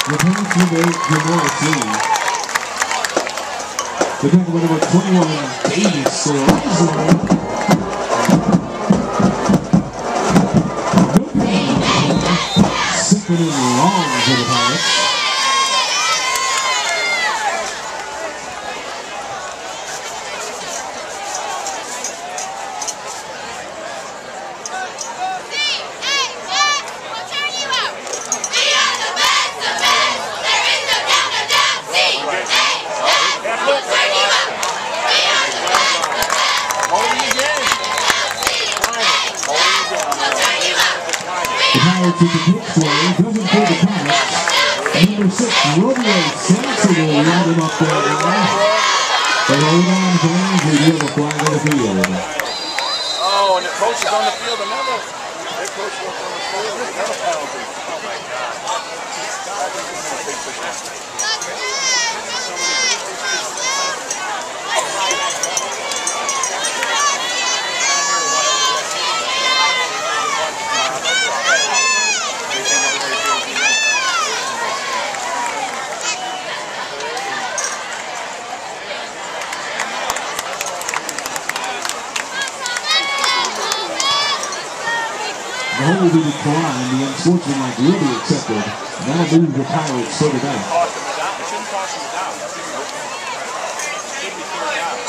Returns to the Memorial team. The tackle by number 21, Davis Leiser. Second and long for the Pirates. To the pitch play, doesn't pull the Comets. Number 6, Romeo Sampson will round him up there now. They hold on to him, we do have a flag on the field. Oh, and the coach is on the field, another. Their coach worked on the field, another penalty. Oh my God. The hole will be declined, the unsportsmanlike will be accepted. That'll move the Pirates further back. It shouldn't cost them down. It should be third down.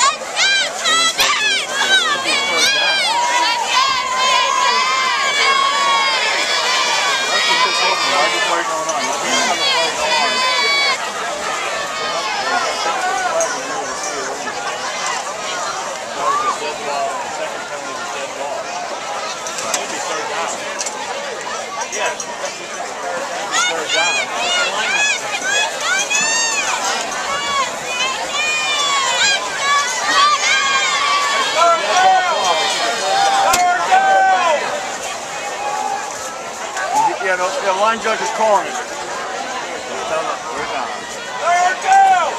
Yeah, the line judge is calling it. We're down. Third down!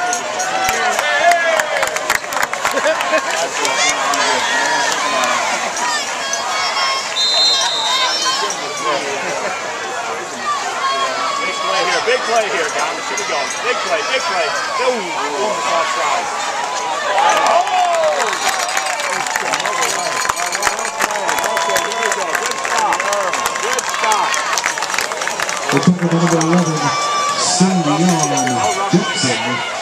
Big play here, Don. Let's get it going. Big play, big play. Ooh, almost offside. We're talking about number 11, Sandy Young, Dixon.